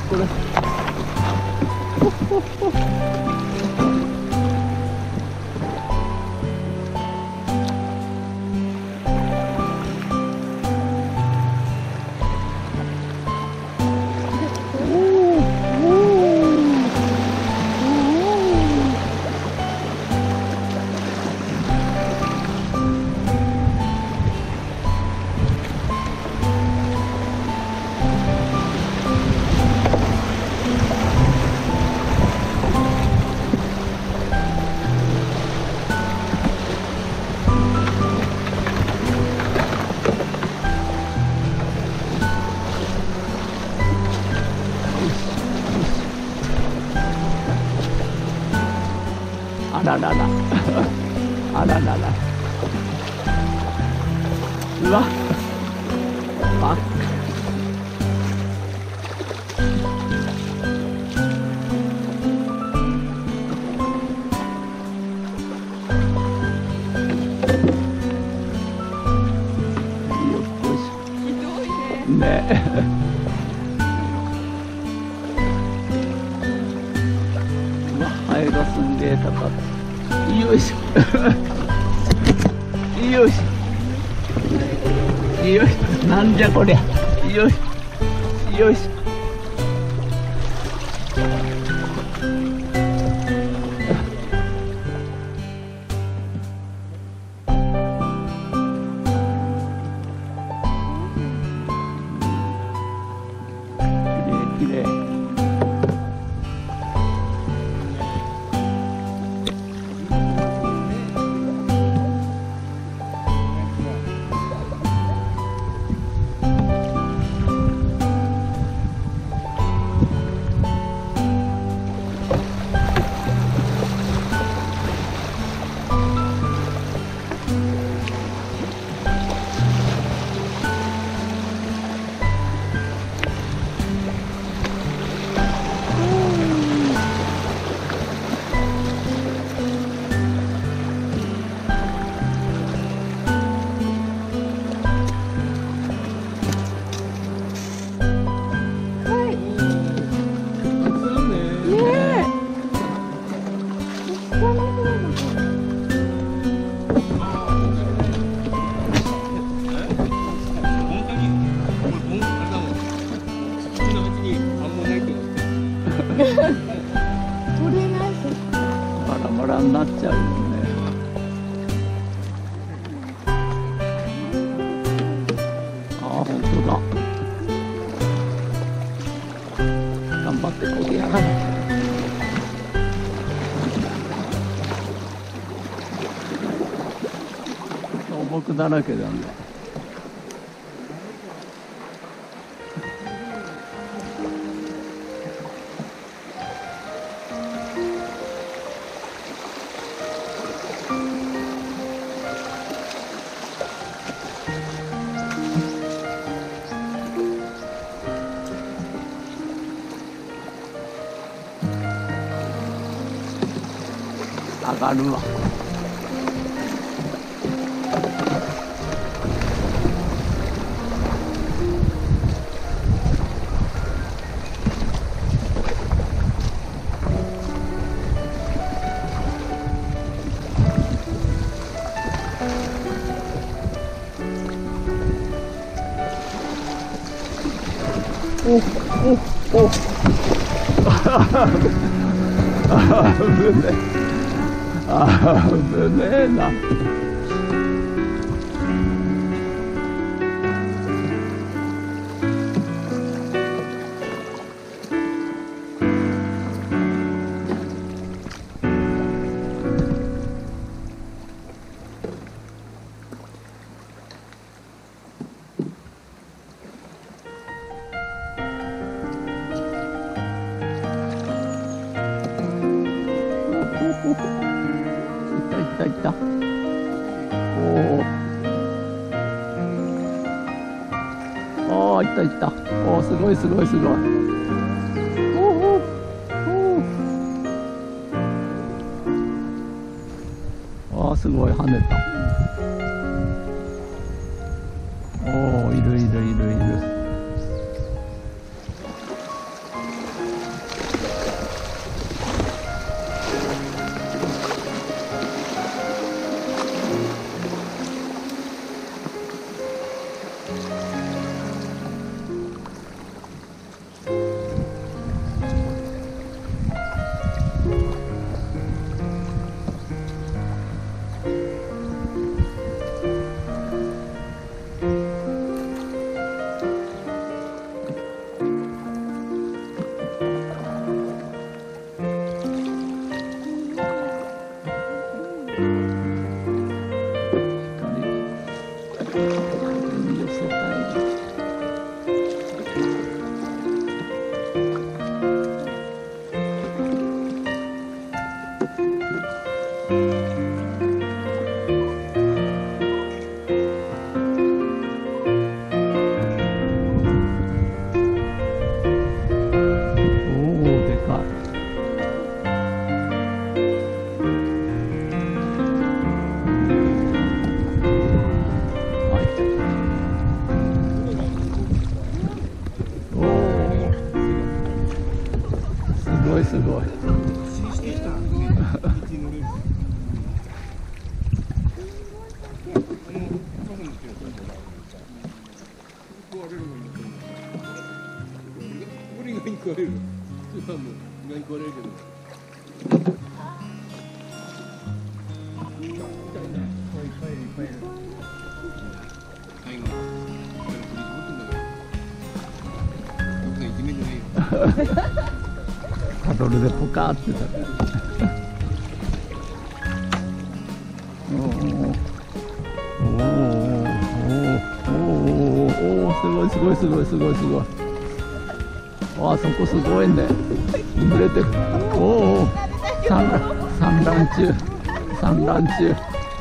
これ。あらららあららら、うわあねうわ、ハエがすんげえ高く、よいしょよいしょよいしょ、なんじゃこりゃ、よいしょよいしょ。きれいきれい。バラバラになっちゃうよね。ああ、本当だ。頑張ってこぎやがれ。倒木だらけだね。上がるわ。おおお危ねえ。危ねえな。いたいたいた。おお。ああ、いたいた。おお、すごいすごいすごい。おお。おお。ああ、すごい跳ねた。おお、いるいるいるいる。 ごいすごい。パドルでポカーってた。おお、すごいすごいすごいすごいすごい。あそこすごいね。揺れてる。おお、産卵中、産卵中。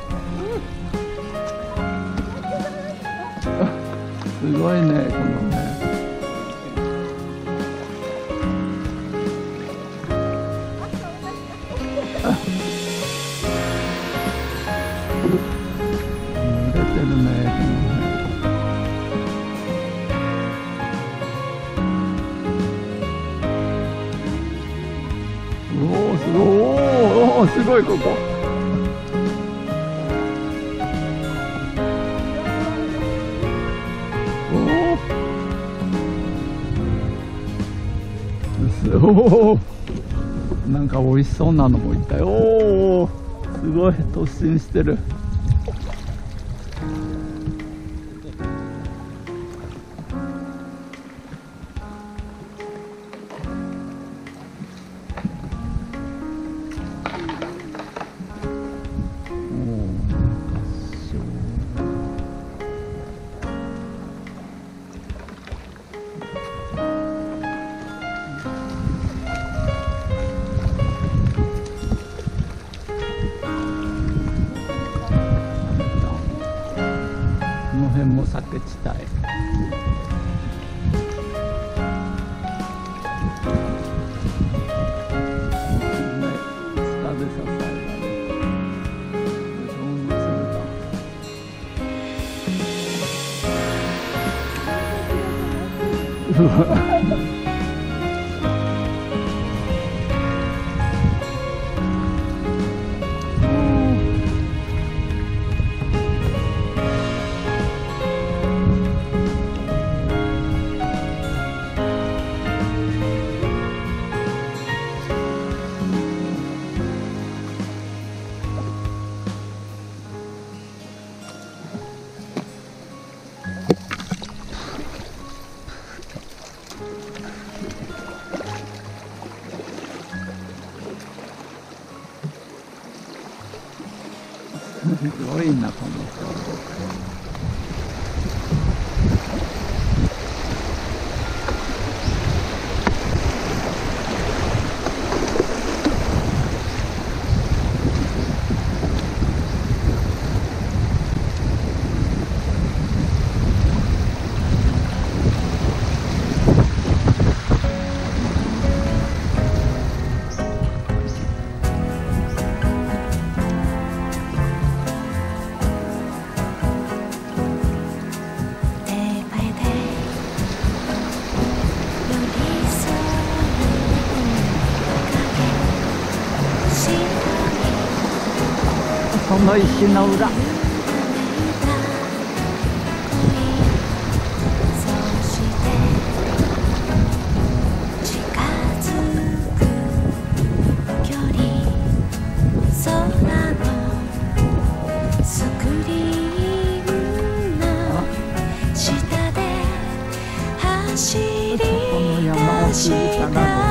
すごいね、このね。揺れてるね。おお、すごいここ。おお、なんか美味しそうなのもいたよ。おお、すごい突進してる。この辺も酒地帯。下で支えられる。うわ。すごいな、この人。その石の裏。この山を過ぎたら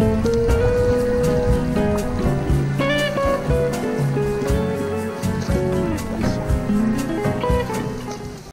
ね。